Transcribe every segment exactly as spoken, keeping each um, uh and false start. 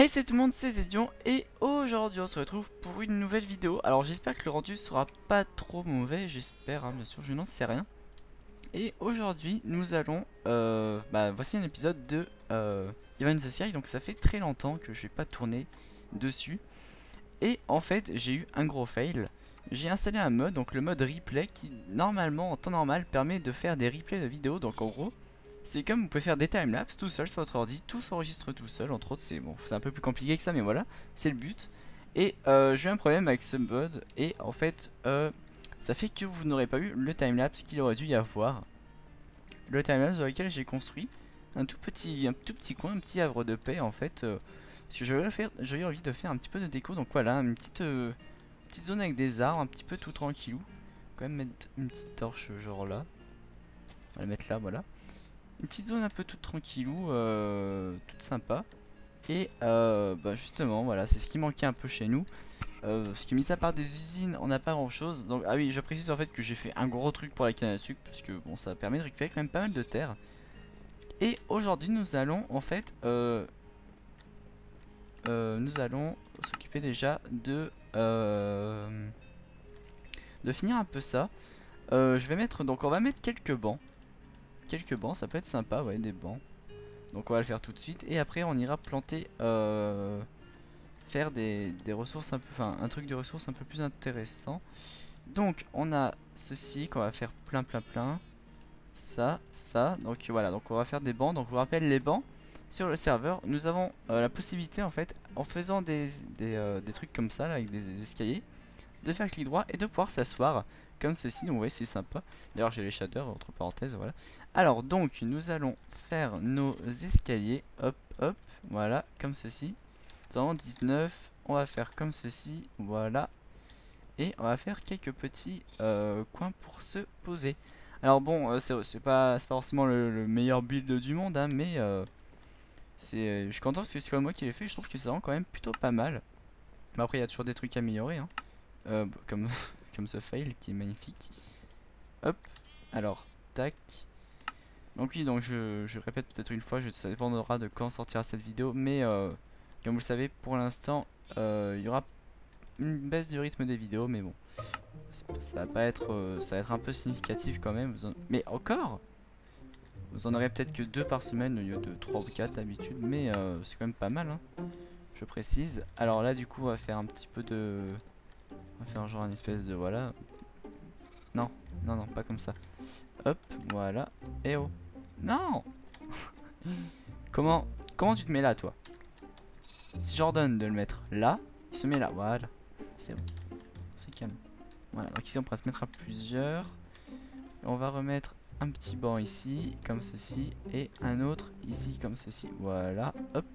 Hey, c'est tout le monde, c'est Zedion et aujourd'hui on se retrouve pour une nouvelle vidéo. Alors j'espère que le rendu sera pas trop mauvais, j'espère, hein, bien sûr, je n'en sais rien. Et aujourd'hui nous allons, euh, bah voici un épisode de euh, Even the Sky, donc ça fait très longtemps que je vais pas tourner dessus. Et en fait j'ai eu un gros fail, j'ai installé un mode, donc le mode replay qui normalement en temps normal permet de faire des replays de vidéos, donc en gros... C'est comme vous pouvez faire des timelapses tout seul sur votre ordi, tout s'enregistre tout seul, entre autres c'est bon, c'est un peu plus compliqué que ça mais voilà, c'est le but. Et euh, j'ai eu un problème avec ce mode et en fait euh, ça fait que vous n'aurez pas eu le timelapse qu'il aurait dû y avoir. Le timelapse dans lequel j'ai construit un tout petit un tout petit coin, un petit havre de paix en fait. Euh, parce que j'avais faire, j'avais envie de faire un petit peu de déco, donc voilà, une petite, euh, petite zone avec des arbres, un petit peu tout tranquillou. Quand même mettre une petite torche genre là. On va la mettre là, voilà. Une petite zone un peu toute tranquillou, euh, toute sympa. Et euh, bah justement, voilà, c'est ce qui manquait un peu chez nous. Euh, parce que mis à part des usines, on n'a pas grand chose. Donc, ah oui, je précise en fait que j'ai fait un gros truc pour la canne à sucre. Parce que bon, ça permet de récupérer quand même pas mal de terre. Et aujourd'hui, nous allons en fait, euh, euh, nous allons s'occuper déjà de, euh, de finir un peu ça. Euh, je vais mettre, donc on va mettre quelques bancs. Quelques bancs, ça peut être sympa, ouais, des bancs. Donc on va le faire tout de suite et après on ira planter, euh, faire des, des ressources un peu, enfin un truc de ressources un peu plus intéressant. Donc on a ceci qu'on va faire plein plein plein, ça, ça, donc voilà, donc on va faire des bancs. Donc je vous rappelle, les bancs sur le serveur, nous avons euh, la possibilité en fait, en faisant des, des, euh, des trucs comme ça là, avec des, des escaliers, de faire clic droit et de pouvoir s'asseoir comme ceci. Donc vous voyez, c'est sympa. D'ailleurs j'ai les shaders entre parenthèses, voilà. Alors donc nous allons faire nos escaliers, hop hop, voilà, comme ceci. Nous avons dix-neuf, on va faire comme ceci, voilà. Et on va faire quelques petits euh, coins pour se poser. Alors bon, euh, c'est pas, pas forcément le, le meilleur build du monde, hein, mais euh, c'est, je suis content parce que c'est comme moi qui l'ai fait, je trouve que c'est vraiment quand même plutôt pas mal. Mais après il y a toujours des trucs à améliorer, hein. Euh, comme, comme ce fail qui est magnifique. Hop, alors, tac. Donc oui, donc je, je répète peut-être une fois, je, ça dépendra de quand sortira cette vidéo. Mais euh, comme vous le savez, pour l'instant, euh, il y aura une baisse du rythme des vidéos. Mais bon, ça va pas être, euh, ça va être un peu significatif quand même. Vous en, mais encore, vous en aurez peut-être que deux par semaine au lieu de trois ou quatre d'habitude. Mais euh, c'est quand même pas mal, hein, je précise. Alors là, du coup, on va faire un petit peu de... On va faire genre un espèce de voilà. Non, non, non, pas comme ça. Hop, voilà. Et oh. Non. Comment, comment tu te mets là, toi? Si j'ordonne de le mettre là, il se met là. Voilà. C'est bon. C'est calme. Voilà. Donc ici, on pourra se mettre à plusieurs. Et on va remettre un petit banc ici, comme ceci, et un autre ici, comme ceci. Voilà. Hop.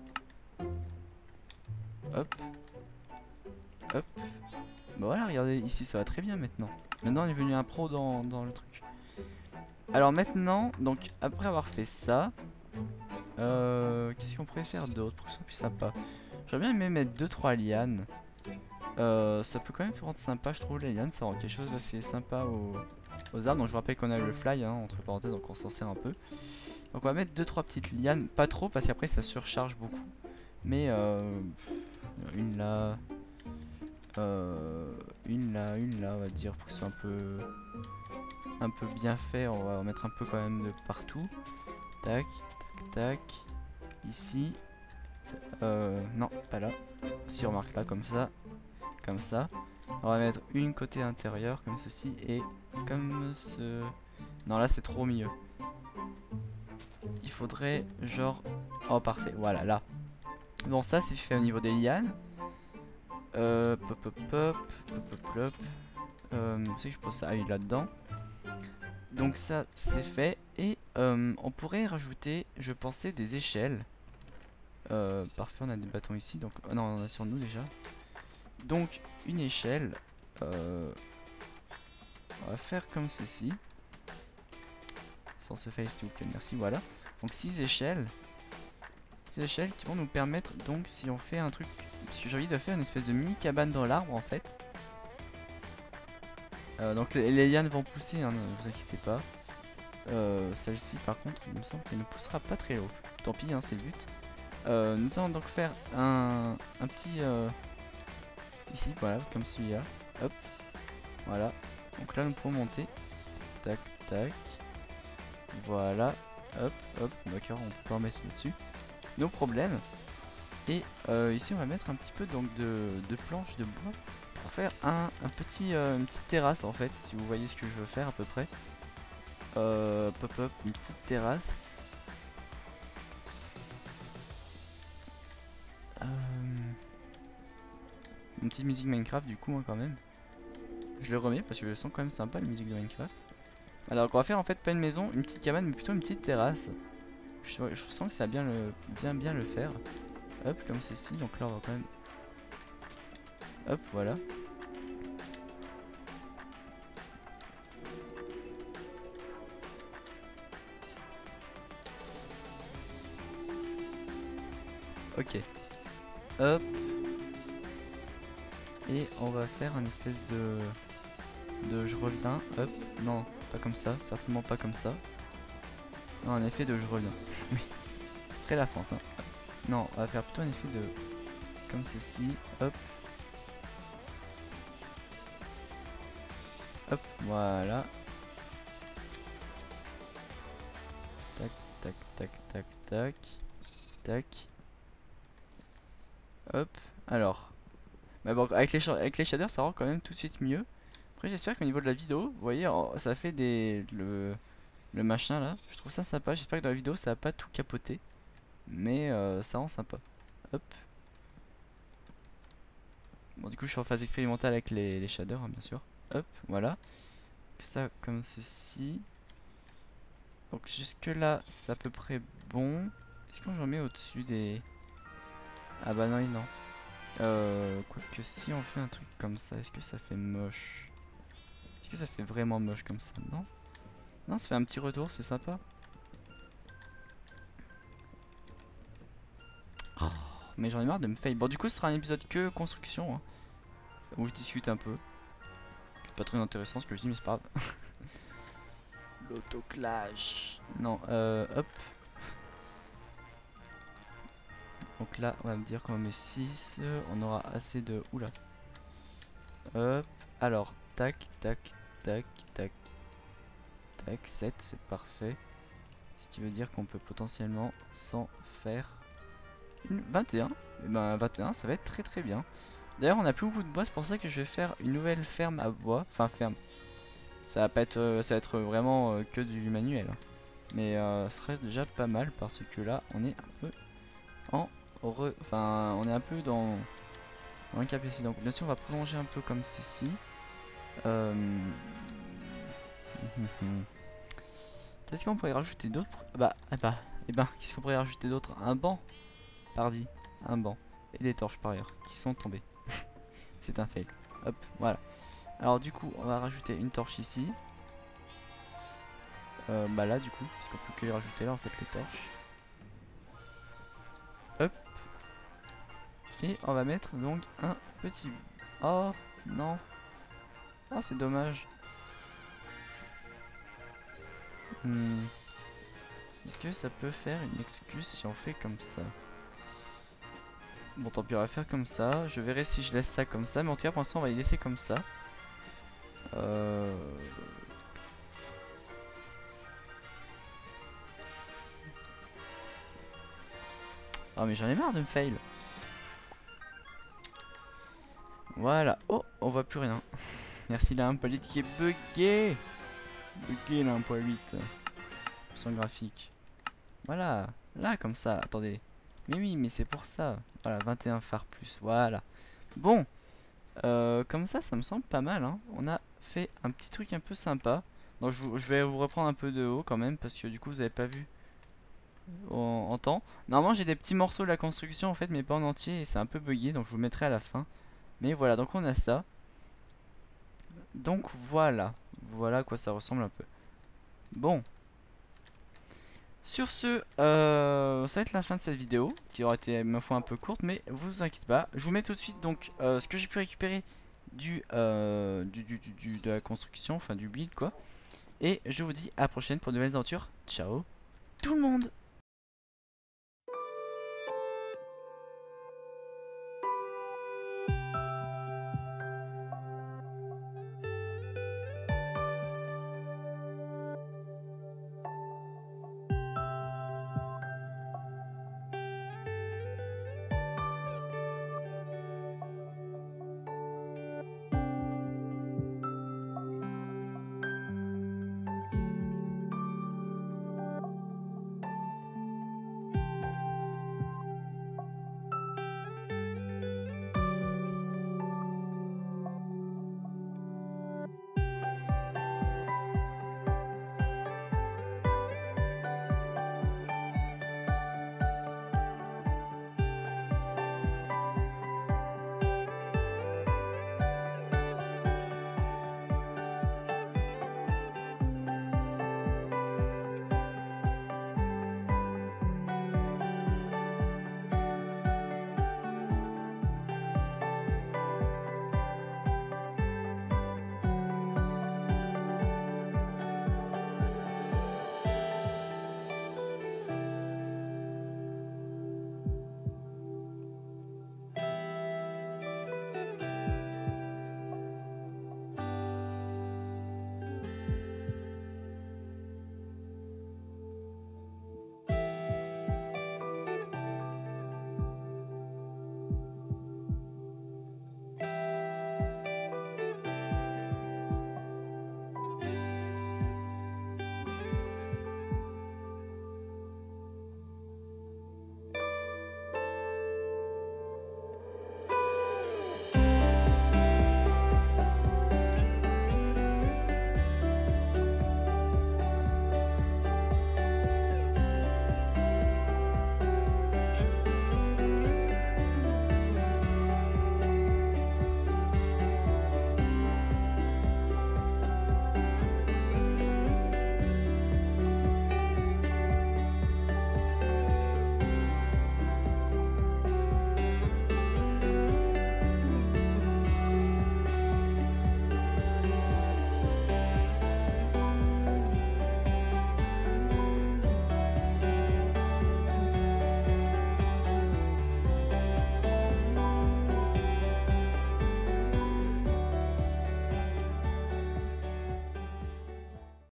Hop. Hop. Bah voilà, regardez, ici ça va très bien maintenant. Maintenant on est venu un pro dans, dans le truc. Alors maintenant, donc après avoir fait ça, euh, qu'est-ce qu'on pourrait faire d'autre pour que ce soit plus sympa? J'aurais bien aimé mettre deux trois lianes. Euh, ça peut quand même rendre sympa, je trouve, les lianes, ça rend quelque chose d'assez sympa aux, aux arbres. Donc je vous rappelle qu'on a le fly, hein, entre parenthèses, donc on s'en sert un peu. Donc on va mettre deux trois petites lianes, pas trop parce qu'après ça surcharge beaucoup. Mais euh, une là... Euh, une là, une là, on va dire, pour que ce soit un peu un peu bien fait. On va en mettre un peu quand même de partout. Tac, tac, tac. Ici. Euh, non, pas là. Si on remarque là, comme ça. Comme ça. On va mettre une côté intérieur, comme ceci. Et comme ce... Non, là, c'est trop au milieu. Il faudrait, genre... Oh, parfait. Voilà, là. Bon, ça, c'est fait au niveau des lianes. Euh, pop pop pop, pop pop pop. Euh, c'est que je pose ça là-dedans. Donc ça c'est fait et euh, on pourrait rajouter, je pensais, des échelles. Euh, parfait, on a des bâtons ici, donc oh non, on en a sur nous déjà. Donc une échelle. Euh, on va faire comme ceci. Sans se fail s'il vous plaît, merci. Voilà. Donc six échelles. Six échelles qui vont nous permettre donc si on fait un truc. Parce que j'ai envie de faire une espèce de mini cabane dans l'arbre en fait. Euh, donc les, les lianes vont pousser, hein, ne vous inquiétez pas. Euh, Celle-ci par contre, il me semble qu'elle ne poussera pas très haut. Tant pis, hein, c'est le but. Euh, nous allons donc faire un, un petit euh, ici, voilà, comme celui-là. Hop, voilà. Donc là, nous pouvons monter. Tac, tac. Voilà. Hop, hop. D'accord, on peut pas en mettre dessus. No problème. Et euh, ici, on va mettre un petit peu donc de, de planches de bois pour faire un, un petit, euh, une petite terrasse en fait. Si vous voyez ce que je veux faire à peu près. Euh, pop, hop, une petite terrasse. Euh, une petite musique Minecraft du coup hein, quand même. Je le remets parce que je le sens quand même sympa, la musique de Minecraft. Alors on va faire en fait pas une maison, une petite cabane mais plutôt une petite terrasse. Je, je sens que ça va bien le, bien, bien le faire. Hop comme ceci, donc là on va quand même... Hop voilà. Ok. Hop. Et on va faire un espèce de... De je reviens. Hop. Non, pas comme ça. Certainement pas comme ça. Non, un effet de je reviens. Oui. C'est très la France. Hein. Non, on va faire plutôt un effet de... Comme ceci. Hop. Hop. Voilà. Tac, tac, tac, tac, tac. Tac. Hop. Alors. Mais bon, avec les, avec les shaders, ça rend quand même tout de suite mieux. Après, j'espère qu'au niveau de la vidéo, vous voyez, oh, ça fait des... Le, le machin là. Je trouve ça sympa. J'espère que dans la vidéo, ça va pas tout capoter. Mais euh, ça rend sympa. Hop. Bon, du coup, je suis en phase expérimentale avec les, les shaders, hein, bien sûr. Hop, voilà. Ça comme ceci. Donc, jusque-là, c'est à peu près bon. Est-ce que j'en mets au-dessus des... Ah bah non, non. Euh, quoique si on fait un truc comme ça, est-ce que ça fait moche? Est-ce que ça fait vraiment moche comme ça? Non? Non, ça fait un petit retour, c'est sympa. Oh, mais j'en ai marre de me fail. Bon, du coup, ce sera un épisode que construction, hein, où je discute un peu. C'est pas très intéressant ce que je dis, mais c'est pas grave. L'autoclage. Non, euh, hop. Donc là, on va me dire qu'on met six. On aura assez de... Oula. Hop. Alors, tac, tac, tac, tac. Tac, sept, c'est parfait. Ce qui veut dire qu'on peut potentiellement s'en faire une vingt et un. Et ben vingt et un, ça va être très très bien. D'ailleurs, on a plus beaucoup de bois, c'est pour ça que je vais faire une nouvelle ferme à bois. Enfin, ferme. Ça va pas être, euh, ça va être vraiment euh, que du manuel. Hein. Mais euh, ce serait déjà pas mal parce que là, on est un peu en... Re... Enfin, on est un peu dans... dans un cap ici. Donc, bien sûr, on va prolonger un peu comme ceci. Euh... Est-ce qu'on pourrait rajouter d'autres... Bah, eh bah, eh ben, qu'est-ce qu'on pourrait rajouter d'autre? Un banc. Pardi, un banc. Et des torches par ailleurs, qui sont tombées. C'est un fail. Hop, voilà. Alors du coup, on va rajouter une torche ici. Euh, bah là du coup, parce qu'on peut que les rajouter là en fait les torches. Hop. Et on va mettre donc un petit... Oh non. Oh c'est dommage. Hmm. Est-ce que ça peut faire une excuse si on fait comme ça? Bon tant pis, on va faire comme ça. Je verrai si je laisse ça comme ça. Mais en tout cas pour l'instant on va y laisser comme ça. Euh... Oh mais j'en ai marre de me fail. Voilà. Oh, on voit plus rien. Merci la un point huit qui est bugué. Bugué la un point huit. Son graphique. Voilà. Là comme ça. Attendez. Mais oui, mais c'est pour ça. Voilà, vingt et un phares plus. Voilà. Bon. Euh, comme ça, ça me semble pas mal. Hein. On a fait un petit truc un peu sympa. Donc je, vous, je vais vous reprendre un peu de haut quand même. Parce que du coup, vous avez pas vu en, en temps. Normalement, j'ai des petits morceaux de la construction en fait, mais pas en entier. Et c'est un peu bugué. Donc je vous mettrai à la fin. Mais voilà, donc on a ça. Donc voilà. Voilà à quoi ça ressemble un peu. Bon. Sur ce, euh, ça va être la fin de cette vidéo, qui aura été ma foi un peu courte, mais vous inquiétez pas. Je vous mets tout de suite donc euh, ce que j'ai pu récupérer du, euh, du, du, du, du- de la construction, enfin du build quoi. Et je vous dis à la prochaine pour de nouvelles aventures. Ciao tout le monde!